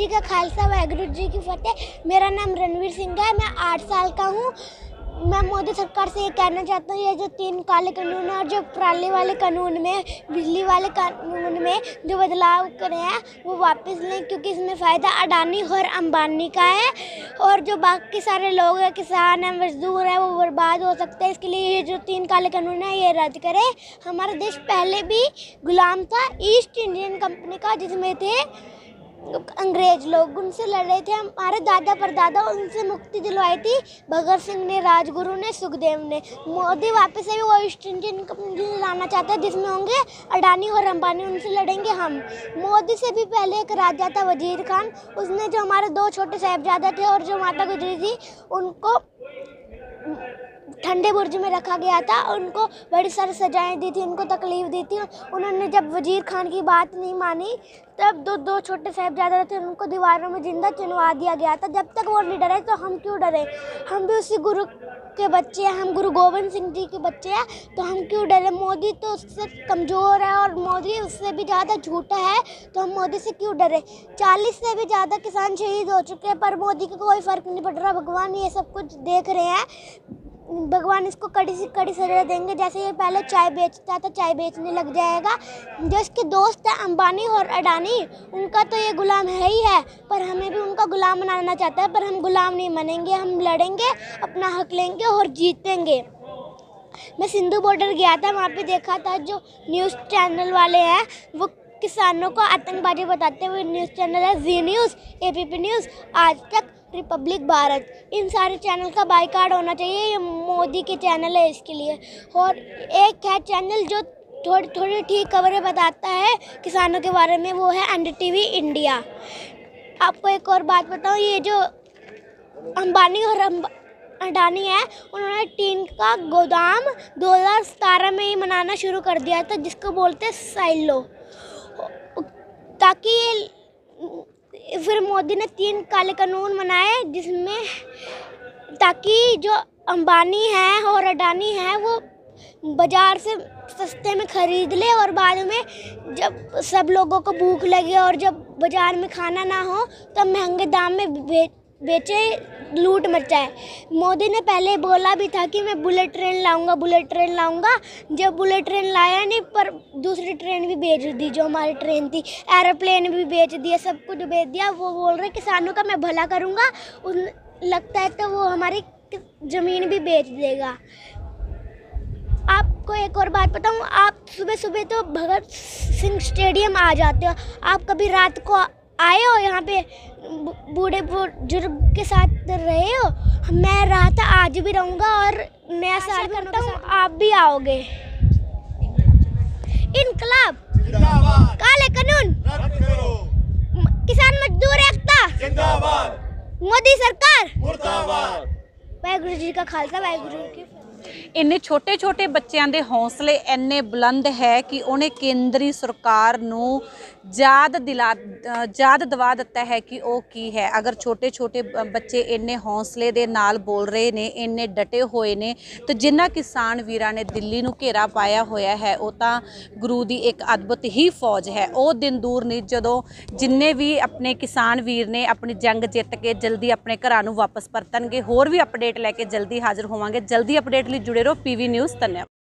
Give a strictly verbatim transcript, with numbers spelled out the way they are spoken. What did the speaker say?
जी का खालसा, वाहिगुरू जी की फतेह। मेरा नाम रणवीर सिंह है, मैं आठ साल का हूँ। मैं मोदी सरकार से ये कहना चाहता हूँ, ये जो तीन काले कानून है और जो पराली वाले कानून में, बिजली वाले कानून में जो बदलाव करे हैं वो वापस लें, क्योंकि इसमें फ़ायदा अडानी और अंबानी का है और जो बाकी सारे लोग हैं, किसान हैं, मजदूर हैं, वो बर्बाद हो सकते हैं। इसके लिए ये जो तीन काले कानून है ये रद्द करें। हमारा देश पहले भी गुलाम था ईस्ट इंडियन कंपनी का, जिसमें थे अंग्रेज लोग, उनसे लड़े थे हमारे दादा परदादा, उनसे मुक्ति दिलवाई थी भगत सिंह ने, राजगुरु ने, सुखदेव ने। मोदी वापस से भी वो ईस्ट इंडियन कंपनी लाना चाहता है जिसमें होंगे अडानी और अंबानी, उनसे लड़ेंगे हम। मोदी से भी पहले एक राजा था वजीर खान, उसने जो हमारे दो छोटे साहिबजादे थे और जो माता गुजरी थी उनको ठंडे बुर्ज में रखा गया था, उनको बड़ी सारी सजाएं दी थी, उनको तकलीफ़ दी थी। उन्होंने जब वजीर खान की बात नहीं मानी तब दो दो छोटे साहिबजादे थे, उनको दीवारों में जिंदा चिनवा दिया गया था। जब तक वो नहीं डरे तो हम क्यों डरे? हम भी उसी गुरु के बच्चे हैं, हम गुरु गोविंद सिंह जी के बच्चे हैं, तो हम क्यों डरे? मोदी तो उससे कमज़ोर है और मोदी उससे भी ज़्यादा झूठा है, तो हम मोदी से क्यों डरे? चालीस से भी ज़्यादा किसान शहीद हो चुके हैं, पर मोदी को कोई फ़र्क नहीं पड़ रहा। भगवान ये सब कुछ देख रहे हैं, भगवान इसको कड़ी से कड़ी सजा देंगे। जैसे ये पहले चाय बेचता था, चाय बेचने लग जाएगा। जो इसके दोस्त हैं अंबानी और अडानी, उनका तो ये गुलाम है ही है, पर हमें भी उनका गुलाम बनाना चाहता है, पर हम गुलाम नहीं बनेंगे। हम लड़ेंगे, अपना हक लेंगे और जीतेंगे। मैं सिंधु बॉर्डर गया था, वहाँ पे देखा था जो न्यूज़ चैनल वाले हैं वो किसानों को आतंकवादी बताते हुए, न्यूज़ चैनल है Zee news, A B P news, Aaj Tak, Republic Bharat, इन सारे चैनल का बाइकाट होना चाहिए। ये मोदी के चैनल है इसके लिए। और एक है चैनल जो थोड़ी थोड़ी ठीक खबरें बताता है किसानों के बारे में, वो है N D T V India. आपको एक और बात बताऊँ, ये जो अंबानी और अडानी है, उन्होंने टीन का गोदाम दो हज़ार सतारह में ही बनाना शुरू कर दिया था, जिसको बोलते हैं साइलो, ताकि ये फिर मोदी ने तीन काले कानून बनाए जिसमें, ताकि जो अंबानी है और अडानी है वो बाज़ार से सस्ते में ख़रीद ले और बाद में जब सब लोगों को भूख लगे और जब बाज़ार में खाना ना हो तब महंगे दाम में बेच बेचे, लूट मचाए। मोदी ने पहले बोला भी था कि मैं बुलेट ट्रेन लाऊंगा, बुलेट ट्रेन लाऊंगा। जब बुलेट ट्रेन लाया नहीं, पर दूसरी ट्रेन भी बेच दी जो हमारी ट्रेन थी, एरोप्लेन भी बेच दिया, सब कुछ बेच दिया। वो बोल रहे किसानों का मैं भला करूंगा, उन लगता है तो वो हमारी ज़मीन भी बेच देगा। आपको एक और बात बताऊं, आप सुबह सुबह तो भगत सिंह स्टेडियम आ जाते हो, आप कभी रात को आए हो यहाँ पे बूढ़े बुजुर्ग के साथ रहे हो? मैं रहा था, आज भी रहूँगा और नया साल करता हूँ, आप भी आओगे। इनकलाब, काले कानून, किसान मजदूर एकता, मोदी सरकार मुर्दाबाद। वाहिगुरू जी का खालसा, वाहिगुरू की फतेह। इन्ने छोटे छोटे बच्चों के हौसले इन्ने बुलंद है कि उन्हें केंद्री सरकार नूं याद दिला याद दवा दिता है कि वो की है। अगर छोटे छोटे बच्चे इन्ने हौसले दे नाल बोल रहे ने, इन्ने डटे हुए ने, तो जिन्ना किसान वीरां ने दिल्ली नूं घेरा पाया होया है वो तो गुरु दी एक अद्भुत ही फौज है। वो दिन दूर नहीं जदों जिन्ने भी अपने किसान वीर ने अपनी जंग जित के जल्दी अपने घरां नूं वापस परतणगे। होर भी अपडेट लैके जल्दी हाज़र होवांगे। जल्दी अपडेट लई जुड़े रहो पी वी न्यूज़। धन्यवाद।